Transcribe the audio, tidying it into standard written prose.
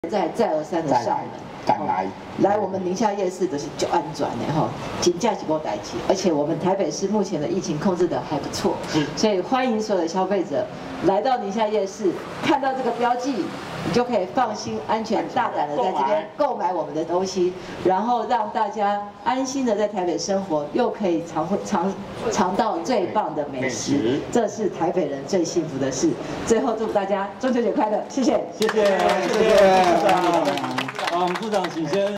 再而三的上门， 敢来我们宁夏夜市的是就安转的哈，请假期波代起，而且我们台北市目前的疫情控制的还不错，所以欢迎所有的消费者来到宁夏夜市，看到这个标记，你就可以放心、安全、大胆的在这边购买我们的东西，然后让大家安心的在台北生活，又可以尝到最棒的美食，这是台北人最幸福的事。最后祝大家中秋节快乐，谢谢， 谢谢，谢谢部长。好，部长请先。